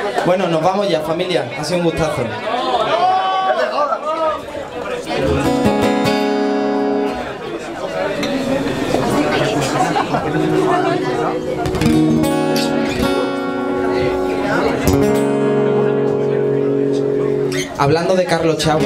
Bueno, nos vamos ya, familia. Ha sido un gustazo. Hablando de Carlos Chagua.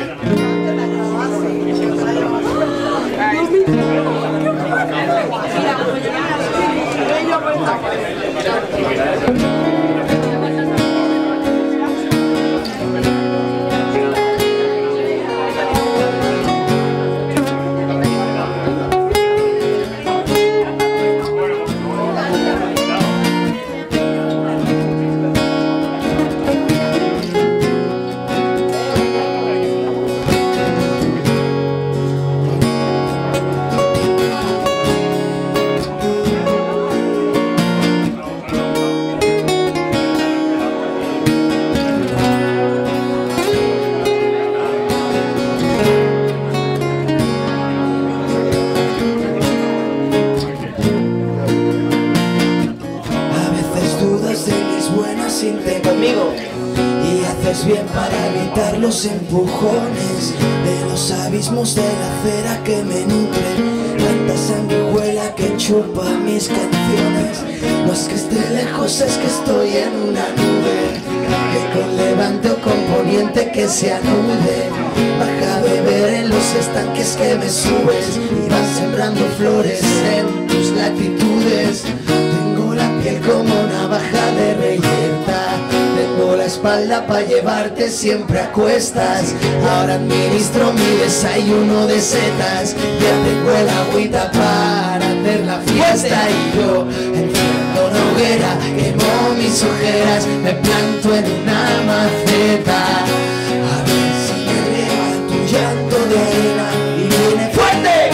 Bien para evitar los empujones de los abismos de la acera que me nutren, tanta sanguijuela que chupa mis canciones. No es que esté lejos, es que estoy en una nube, que con levante o con poniente que se anude, baja a beber en los estanques que me subes y vas sembrando flores en tus latitudes. Tengo la piel como navaja de reyerta, tengo la espalda para llevarte siempre a cuestas. Ahora administro mi desayuno de setas, ya tengo el agüita para hacer la fiesta. Y yo enciendo una hoguera, quemo mis ojeras, me planto en una maceta. A ver si me riega tu llanto de arena y viene fuerte.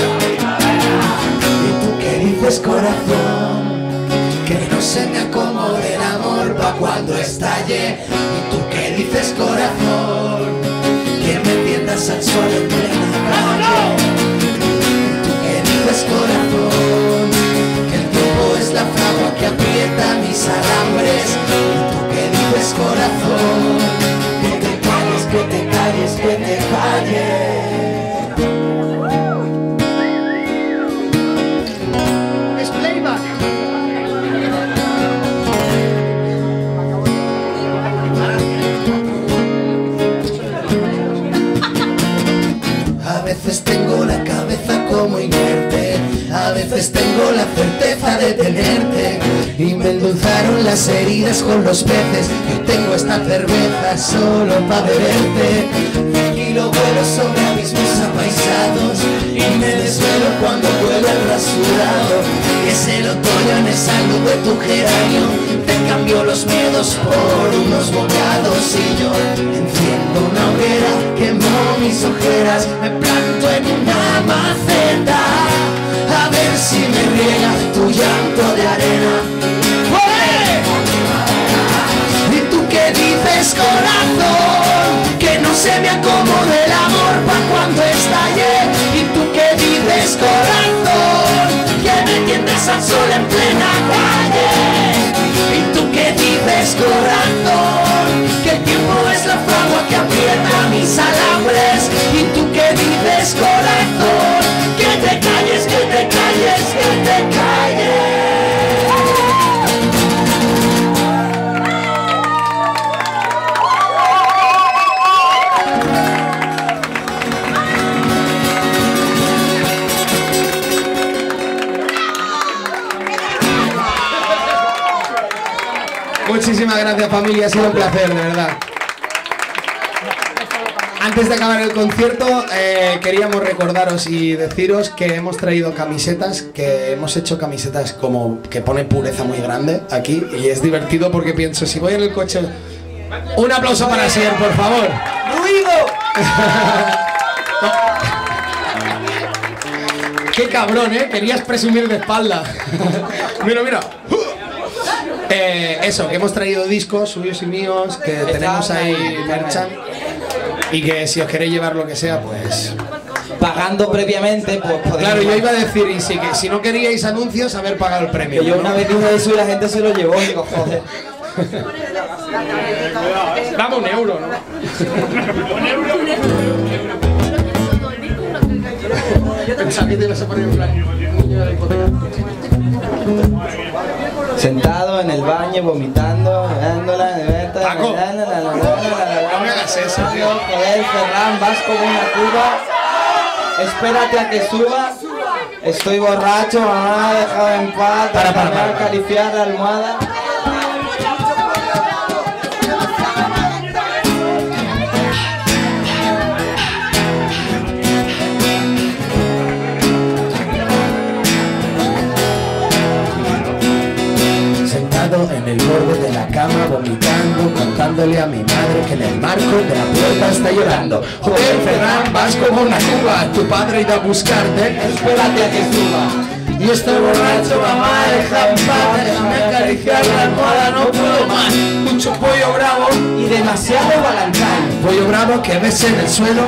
¿Y tú qué dices, corazón? Que no se me acomode el amor pa' cuando estalle. ¿Y tú qué dices, corazón? Que me tiendas al sol en plena calle. ¿Y tú qué dices, corazón? Que el tiempo es la fragua que aprieta mis alambres. ¿Y tú qué dices, corazón? Que te calles, que te calles, que te calles. A veces tengo la cabeza como inerte, a veces tengo la certeza de tenerte, y me endulzaron las heridas con los peces, y tengo esta cerveza solo para beberte. Tranquilo vuelo sobre abismos apaisados, y me desvelo cuando vuelo el rasurado, que es el otoño en esa luz de tu geranio. Te cambio los miedos por unos bocados, y yo enciendo una hoguera, quemo mis ojeras, me planto en una maceta. A ver si me riega tu llanto de arena. ¿Y tú qué dices, corazón? Que no se me acomode el amor pa' cuando estalle. ¿Y tú qué dices, corazón? Que me tiendes al sol en plena calle. ¿Y tú qué dices, corazón? Que el tiempo es la fragua que aprieta mis alambres. ¿Y tú qué dices, corazón? Que te calles, que te calles, que te calles. Muchísimas gracias, familia, ha sido un placer, de verdad. Antes de acabar el concierto, queríamos recordaros y deciros que hemos traído camisetas, que hemos hecho camisetas como que pone pureza muy grande aquí, y es divertido porque pienso, si voy en el coche... Un aplauso para Sier, por favor. ¡Ruido! Qué cabrón, querías presumir de espalda. Mira, mira. Eso, que hemos traído discos suyos y míos, que tenemos ahí merchan, y que si os queréis llevar lo que sea, pues... Pagando previamente, pues podéis... Claro, yo iba a decir, y sí, que si no queríais anuncios, haber pagado el premio. Yo una vez dije eso y la gente se lo llevó y digo, joder. Dame un euro, ¿no? Pensaba que te ibas a poner en plan niño de la hipoteca. Sentado en el baño, vomitando, dándola, Paco, no me hagas eso, tío. Joder, Ferran, vas como una cuba. Espérate a que suba. Estoy borracho, mamá, déjame en paz. Déjame acariciar la almohada. En el borde de la cama vomitando, contándole a mi madre que en el marco de la puerta está llorando. Joder, Ferran, vas como una cuba, tu padre ha ido a buscarte, espérate a que suba. Y estoy borracho, mamá, déjame en paz, déjame acariciar la almohada, no puedo más. Mucho pollo bravo Y demasiado Valentine. pollo bravo que ves en el suelo.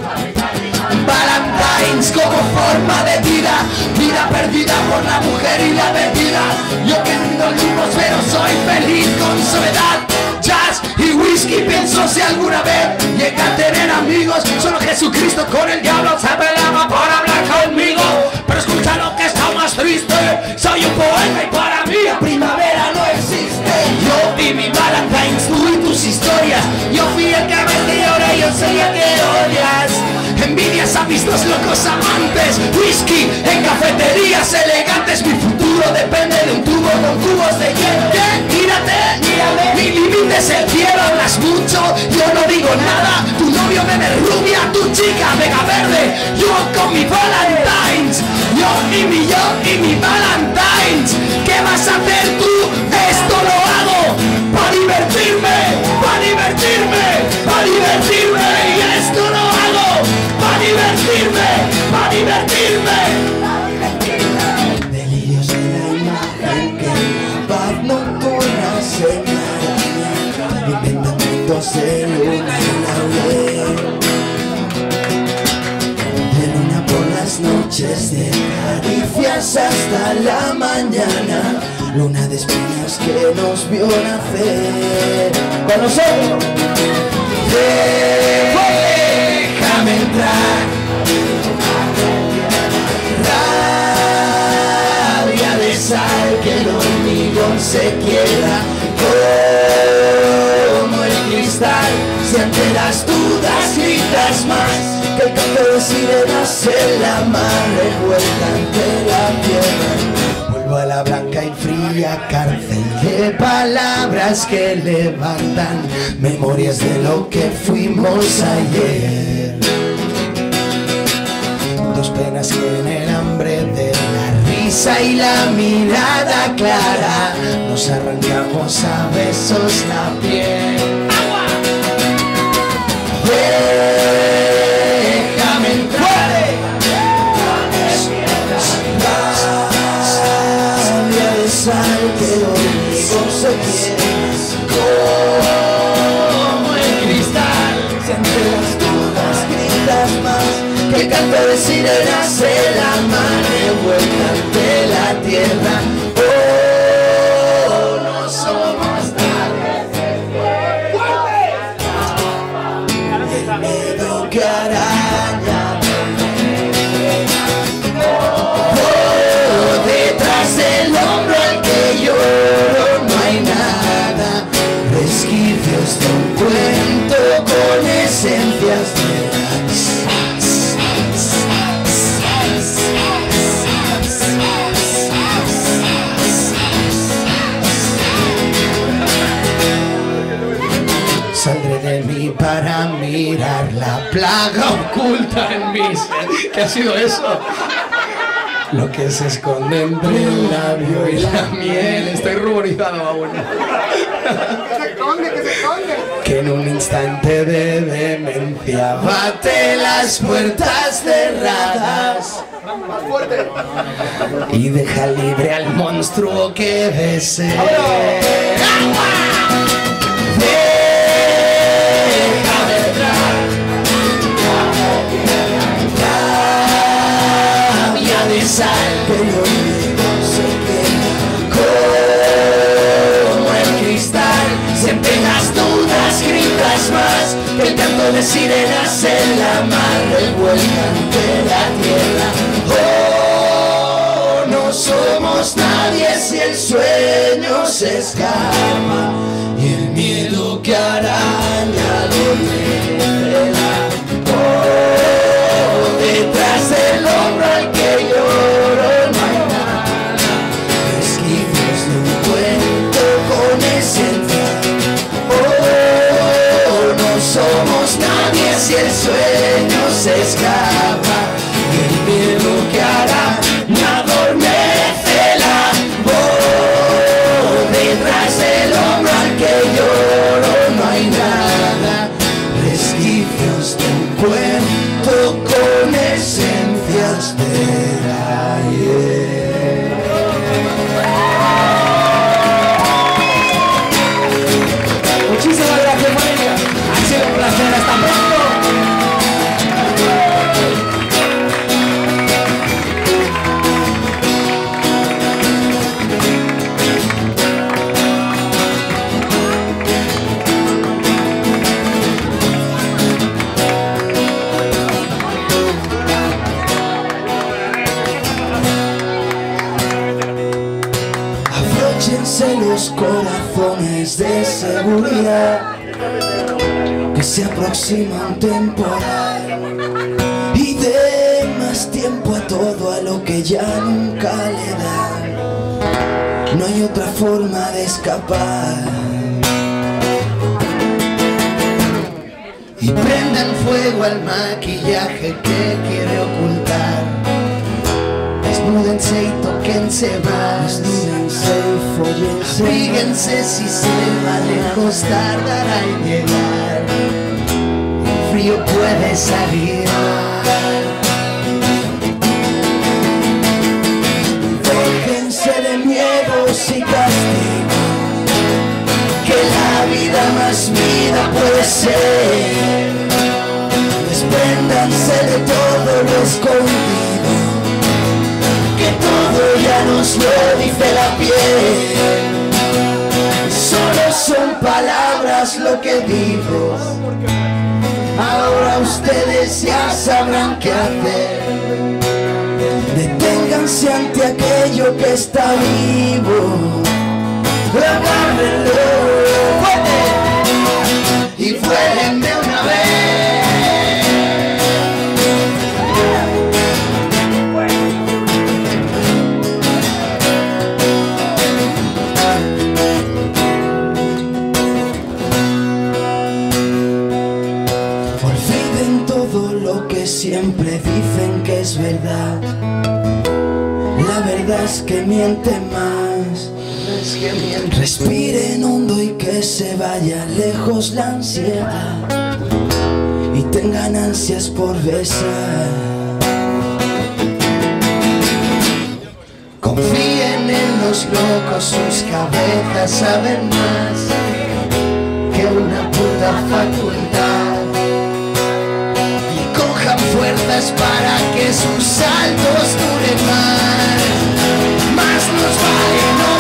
Valentines como forma de vida, vida perdida por la mujer y la bebida. Yo que rindo limos pero soy feliz con soledad, jazz y whisky. Pienso si alguna vez llega a tener amigos, solo Jesucristo con el diablo se peleaba por hablar conmigo. Pero escucha lo que está más triste, soy un poeta y para mí la primavera no existe. Yo y mi Valentines, tú y tus historias, yo fui el que vendí ahora yo soy el que odias. Envidias a mis dos locos amantes, whisky en cafeterías elegantes. Mi futuro depende de un tubo con cubos de hielo. Mírate, mírame, mi límite es el cielo. Hablas mucho, yo no digo nada. Tu novio bebe rubia, tu chica vega verde. Yo con mi Valentines, yo y mi Valentines. ¿Qué vas a hacer tú? Esto lo hago para divertirme, para divertirme, para divertirme. Y esto lo hago para divertirme, para divertirme. Delirios de la imagen que la paz nocturna se enmaraña. Inventamientos de luna y laurel. De luna por las noches, de caricias hasta la mañana. Luna de espinas que nos vio nacer. Con nosotros. Déjame entrar. Rabia de sal que el hormigón se quiebra como el cristal. Si ante las dudas gritas más que el canto de sirenas en la mar revuelta ante la tierra. Vuelvo a la blanca y fría cárcel de palabras que levantan memorias de lo que fuimos ayer. Dos penas que en el hambre de la risa y la mirada clara nos arrancamos a besos la piel. Déjame entrar. Rabia de sal que conmigo se quiebra como el cristal. Si ante las dudas gritas más que el canto de sirenas en la mar revuelta ante la tierra. Oh, no somos miedo que araña. Oh, detrás del hombro al que lloro no hay nada. Resquicios de un cuento con esencias de saldré de mí para mirar la plaga oculta en mi ser. ¿Qué ha sido eso? Lo que se esconde entre el labio y la miel. Estoy ruborizado aún. ¡Que se esconde, que se esconde! Que en un instante de demencia bate las puertas cerradas ¡Más fuerte! y deja libre al monstruo que desee. De sal que el hormigón se quema como el cristal. Siempre canto de sirenas en la mar revuelta ante la tierra. Oh, no somos nadie si el sueño se escapa y el miedo que araña adormecela. Oh, detrás del hombro al que lloro no hay nada, resquicios de un cuento con esencia. Oh, no somos nadie si el sueño se escapa y el miedo que araña adormecela. Oh, detrás del hombro al que lloro no hay nada, resquicios de un cuento con esencias del ayer. Muchísimas gracias, familia. Ha sido un placer. Hasta pronto. Abróchense los corazones de seguridad, que se aproxima un temporal y dé más tiempo a todo a lo que ya nunca le da. No hay otra forma de escapar. Y prendan fuego al maquillaje que quiere ocultar. Desnúdense y tóquense más. Desnúdense y follense. Abríguense si se va lejos, tardará en llegar. El frío puede salir mal. Déjense de miedos y castigos, que la vida más vida puede ser. Despréndanse de todo lo escondido, que todo ya nos lo dice la piel. Solo son palabras lo que digo. Ahora ustedes ya sabrán qué hacer. Deténganse ante aquello que está vivo. Agárrenlo y vuelen de una vez. Olviden todo lo que siempre dicen que es verdad. La verdad es que mienten más. Respiren hondo y que se vaya lejos la ansiedad y tengan ansias por besar. Confíen en los locos, sus cabezas saben más que una puta facultad. Y cojan fuerzas para que sus saltos duren más. Más nos vale no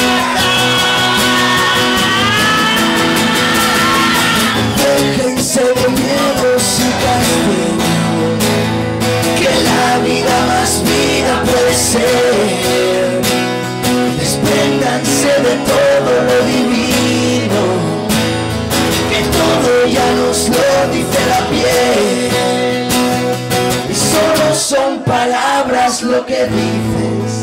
déjense de miedos y castigos, que la vida más vida puede ser. Despréndanse de todo lo divino, que todo ya nos lo dice la piel. Y solo son palabras lo que dices.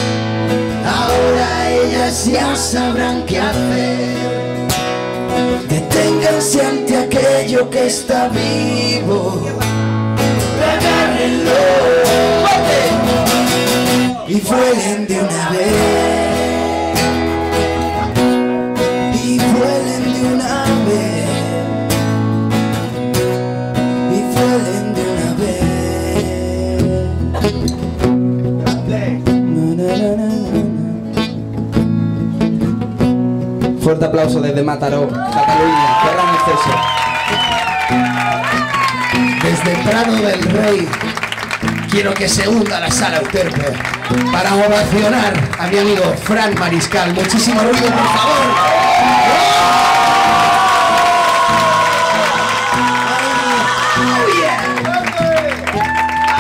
Ahora ellas ya sabrán qué hacer. Deténganse ante aquello que está vivo. Agárrenlo y vuelen de una vez. Y vuelen de una vez. Y vuelen de una vez. Fuerte aplauso desde Mataró, Cataluña. Qué gran acceso. Desde Prado del Rey quiero que se hunda la sala Euterpe para ovacionar a mi amigo Fran Mariscal. Muchísimo ruido, por favor.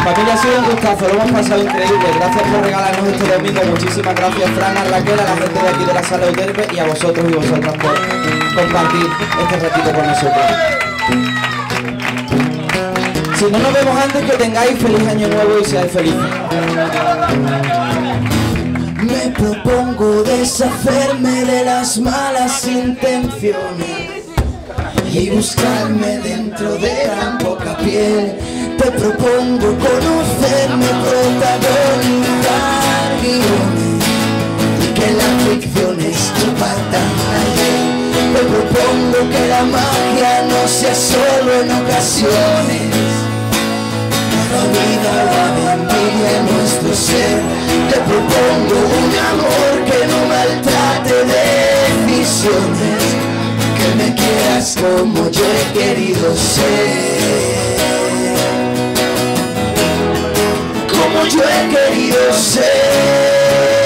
Familia, ha sido un gustazo, lo hemos pasado increíble. Gracias por regalarnos este domingo. Muchísimas gracias, Fran, a Raquel, a la gente de aquí de la sala de Euterpe y a vosotros y vosotras por compartir este ratito con nosotros. Si no nos vemos antes, que tengáis feliz año nuevo y seáis felices. Me propongo deshacerme de las malas intenciones y buscarme dentro de tan poca piel. Te propongo conocerme, protagonizar guiones y que las ficciones compartan ayer. Te propongo que la magia no sea solo en ocasiones, la vida la envidia en nuestro ser. Te propongo un amor que no maltrate decisiones, que me quieras como yo he querido ser, como yo he querido ser.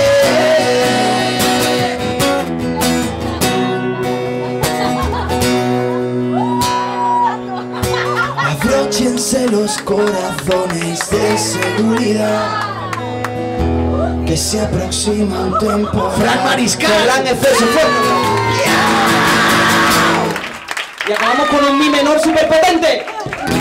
Abróchense los corazones de seguridad, que se aproxima un tiempo. Fran Mariscal. Gran exceso fuerte. Y acabamos con un mi menor súper potente.